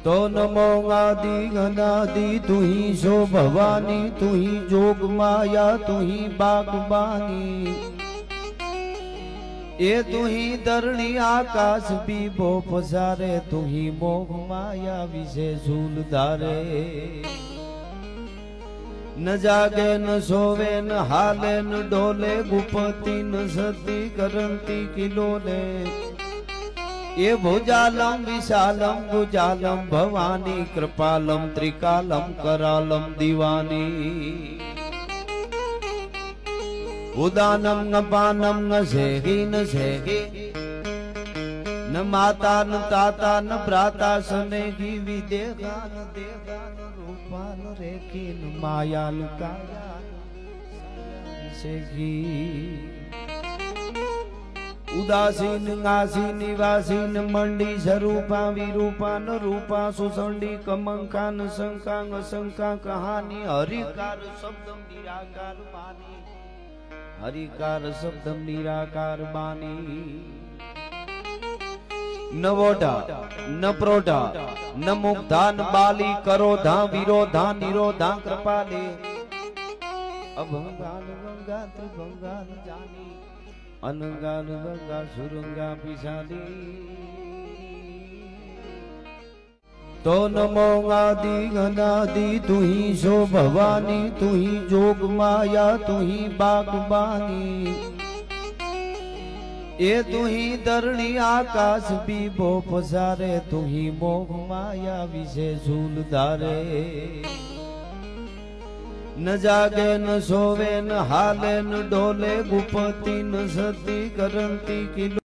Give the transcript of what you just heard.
तो नमो आदि अनादि तू ही सो भवानी, तू ही जोग माया, तू ही बागबानी। ये तू ही धरणी आकाश भी भो पसारे, तू ही मोह माया विषे झूल धारे। न जागे न सोवे न हाले न डोले, गुपति न सती करंती किलोले। ये भुजालम विशालम भुजालम भवानी, कृपालम त्रिकालम करालम दीवानी। उदानम न पानम न सेगी न सेगी, न माता न ताता न भ्राता सनेगी। विदेगा न देगा न रूपा न रेखी, न माया न काया सेगी। उदासीन आसीन निवासीन मंडी स्वरूपा विरूपा न रूपा सुसंडी। कमंका न शंका न शंका कहानी, हरिकार शब्दम निराकार बानी, हरिकार शब्दम निराकार बानी। न वोढा न प्रोढा न मुग्धा न बाली, करोधा विरोधा निरोधा कृपाले। अभंगा गंगा त्रिभंगा जानी, अनंगा गंगा सुरंगा पिशाली। तो नमो आदि अनादि तू ही सो भवानी, तू ही जोग माया, तू ही बागबानी। ये तू ही धरणी आकाश भी भो पसारे, तू ही मोह माया विषे झूल धारे। न जागे न सोवे न हाले न डोले, गुपति न सती करंती किलो।